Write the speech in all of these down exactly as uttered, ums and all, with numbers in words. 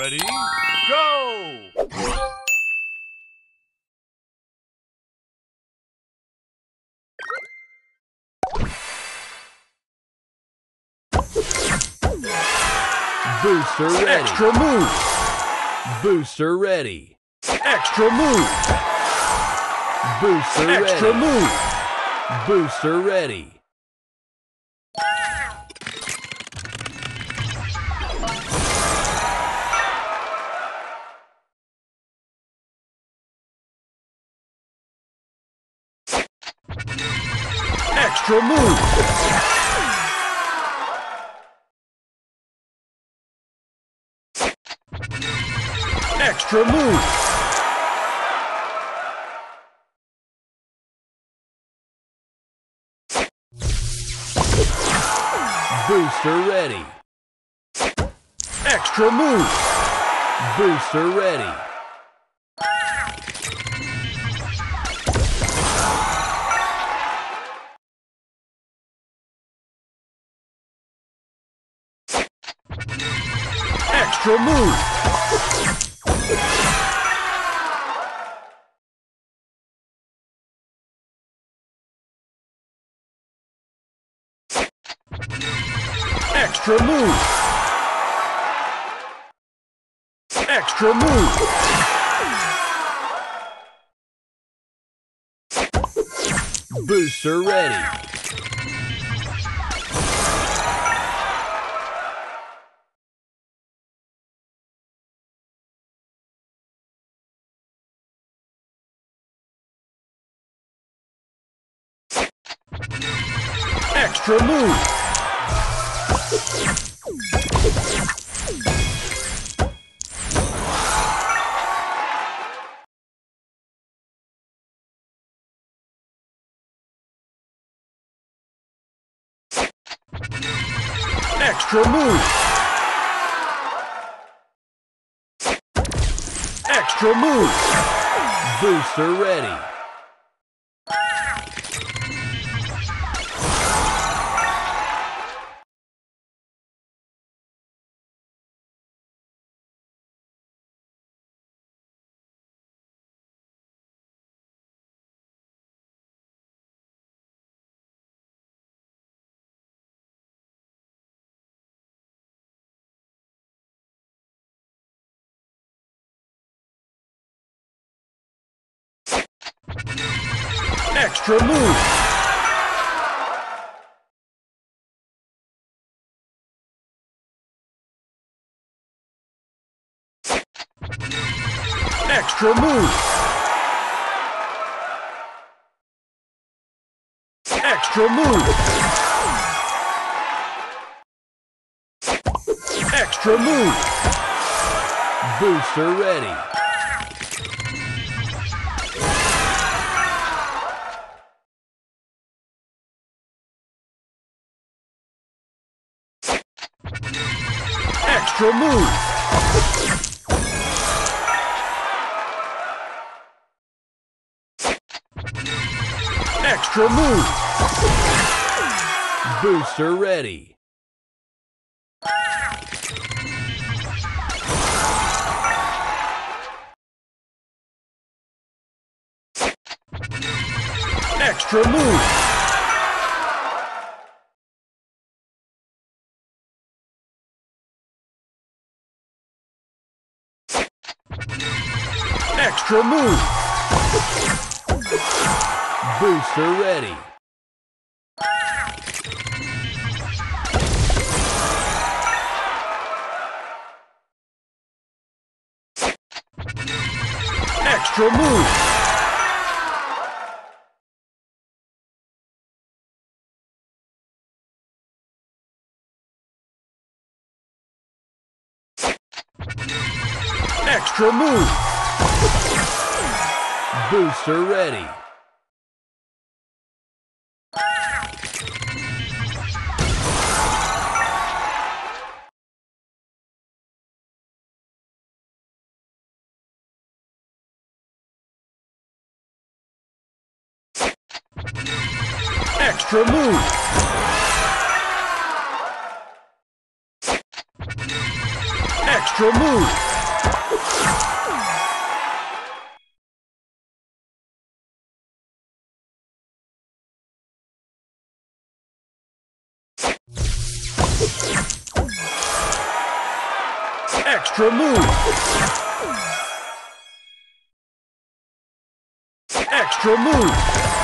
Ready? Go! Booster ready. Extra move! Booster ready. Extra move! Booster Extra ready. move! Booster ready. Extra move! Extra move! Booster ready. Extra move! Booster ready. Extra move! Extra move! Extra move! Booster ready. Extra move! Extra move! Extra move! Booster ready. Extra move! Extra move! Extra move! Extra move! Booster ready. Extra move! Extra move! Booster ready. Extra move! Extra move! Booster ready. Extra move! Extra move! Booster ready. Extra move! Extra move! Extra move! Extra move!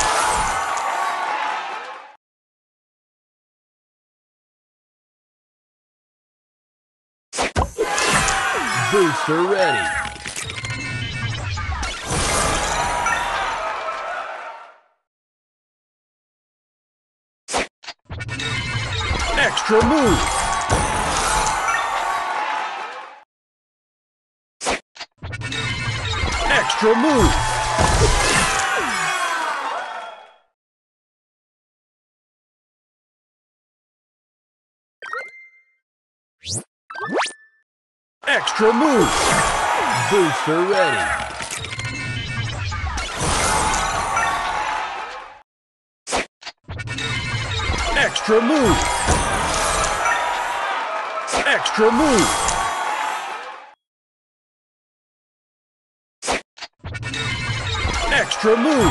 Booster ready. Extra move! Extra move! Extra move! Booster ready. Extra move! Extra move! Extra move!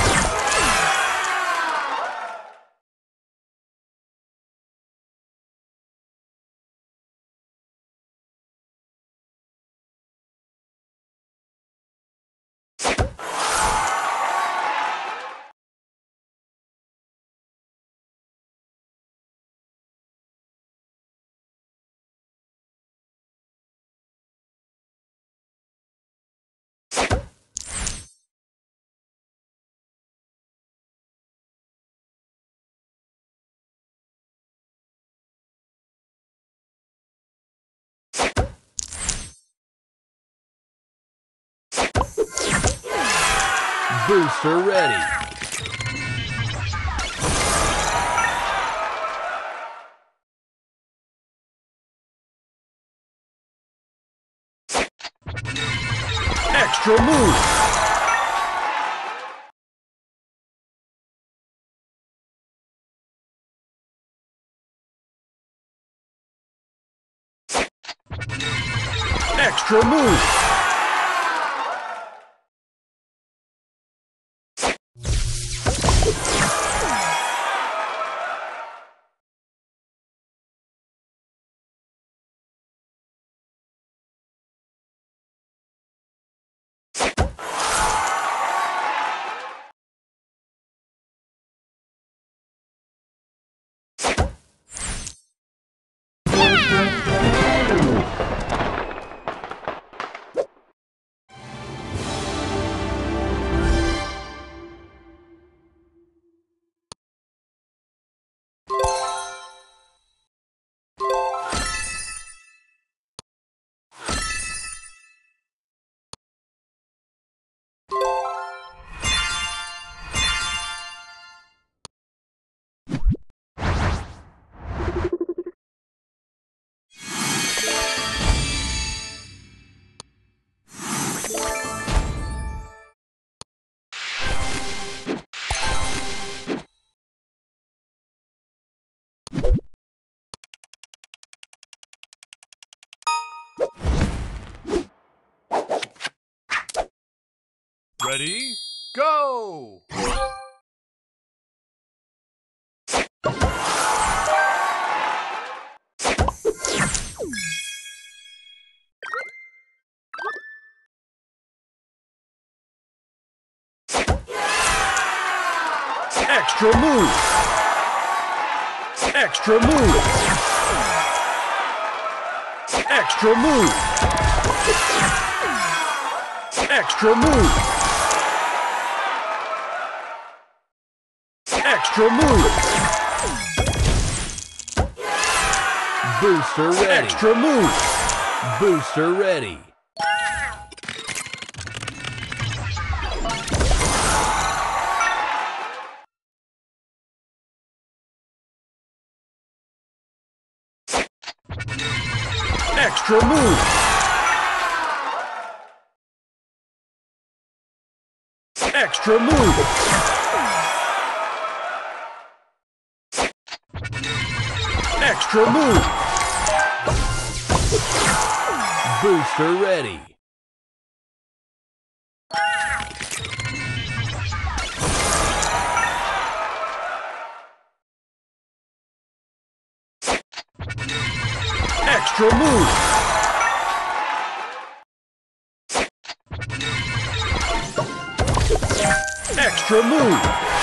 Booster ready. Extra move! Extra move! Ready, go! Extra move! Extra move! Extra move! Extra move! Extra move! Booster ready. Extra move! Booster ready. Extra move! Extra move! Extra move! Booster ready. Extra move! Extra move.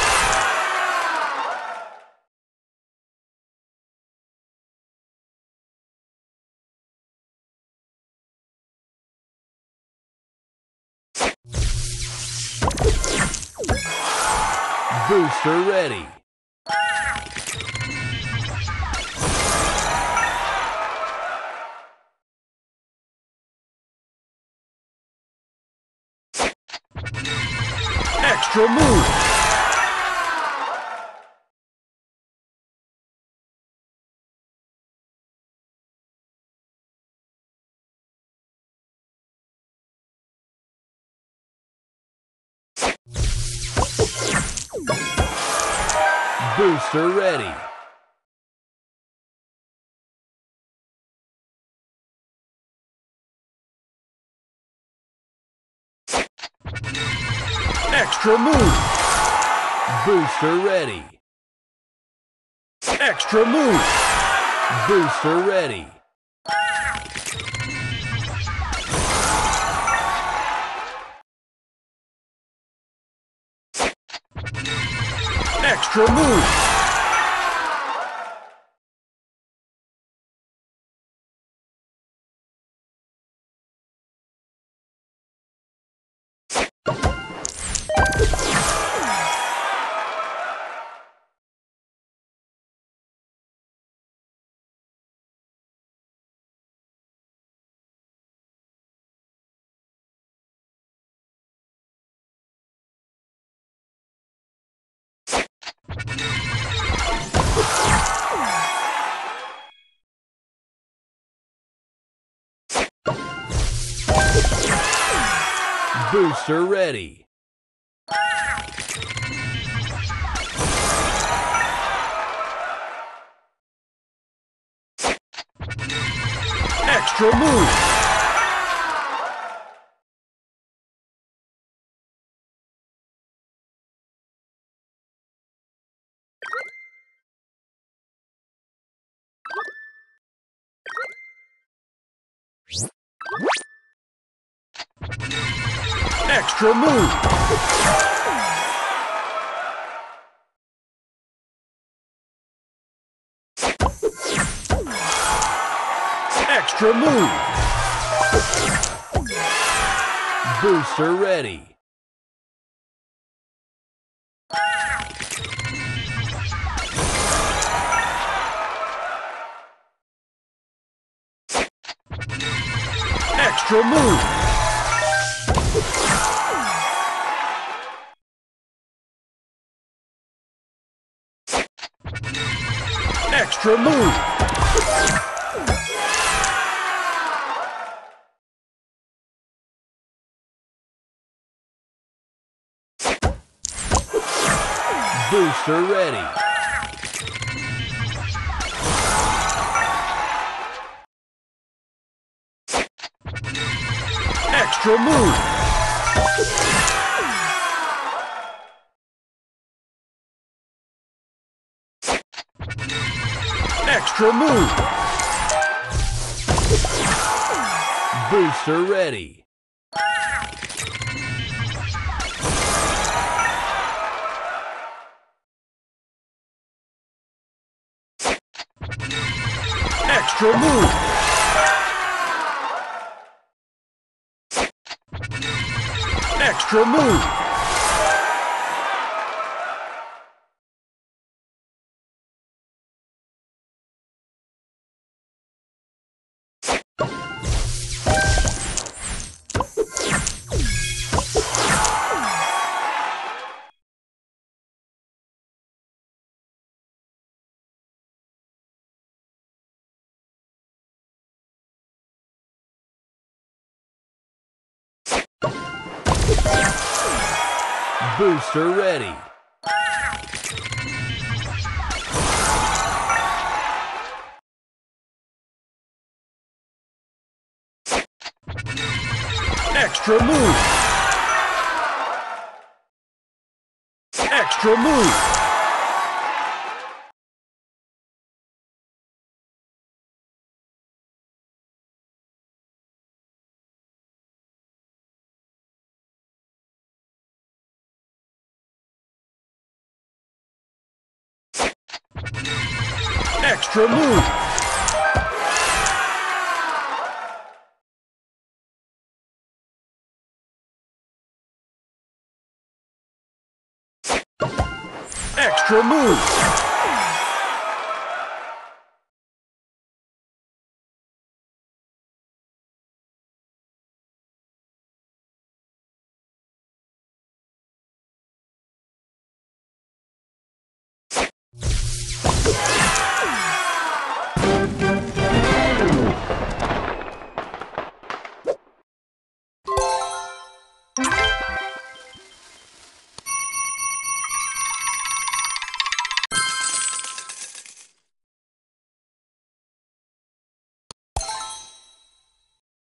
Booster ready. Extra move. Booster ready. Extra move. Booster ready. Extra move. Booster ready. Extra move. Booster ready. Extra move. Extra move. Extra move. Booster ready. Extra move. Extra move. Booster ready. Extra move. Extra move. Booster ready. Extra move. Extra move. Booster ready. Extra move. Extra move. Extra move. Extra move.